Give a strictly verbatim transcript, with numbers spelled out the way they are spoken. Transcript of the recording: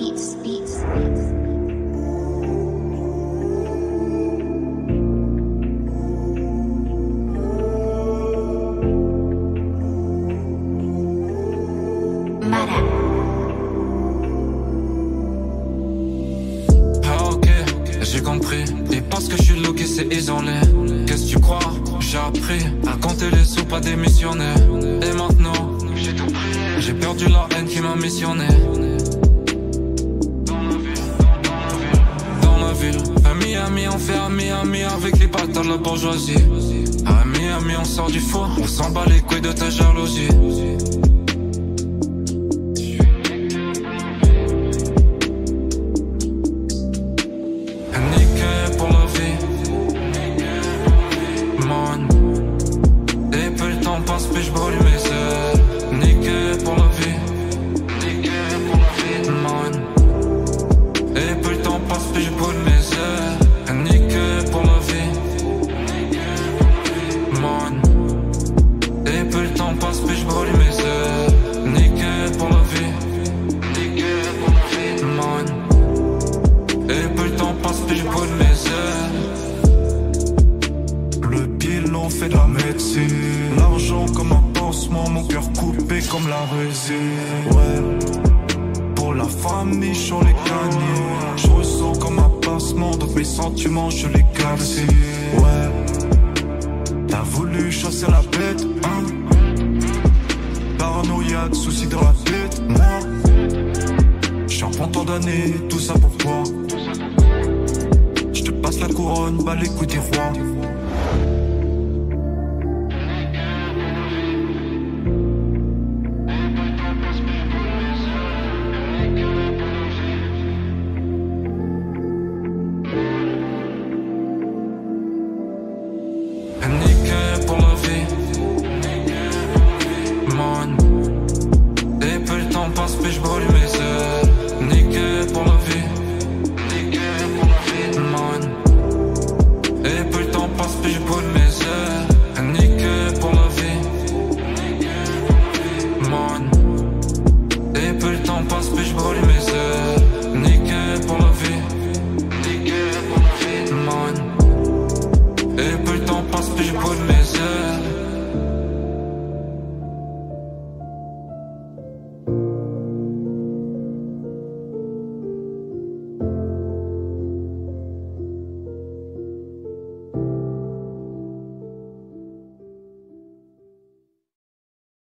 beats, beats. Mara. Ah ok, j'ai compris. Ils pensent que je suis loqué, c'est isolé. Qu'est-ce que tu crois? J'ai appris à compter les sous, pas démissionner. Et maintenant, j'ai tout pris. J'ai perdu la haine qui m'a missionné. Dans la ville, dans la ville, dans la ville. Ami, ami, on fait ami, ami avec les bâtards de la bourgeoisie. Ami, ami, on sort du four. On s'en bat les couilles de ta jalousie. Puis je brûle mes ailes. Niqué pour la vie. Niqué pour la vie, man. Et plus le temps passe, puis je brûle mes ailes. Niqué pour la vie. Man. Et plus le temps passe, puis je brûle mes ailes. Niqué pour la vie. Niqué pour la vie, man. Et plus le temps passe, puis je brûle mes ailes. Le bilan fait de la médecine. L'argent comme un pansement, mon cœur coupé comme la résine. Ouais, pour la famille, je les gagnés. Je ressens comme un passement, donc mes sentiments, je les casse. Ouais, t'as voulu chasser la bête, hein? Paranoïaque, souci dans la tête, moi. J'suis un pantin d'années, tout ça pour toi. J'te passe la couronne, bas les coups des rois.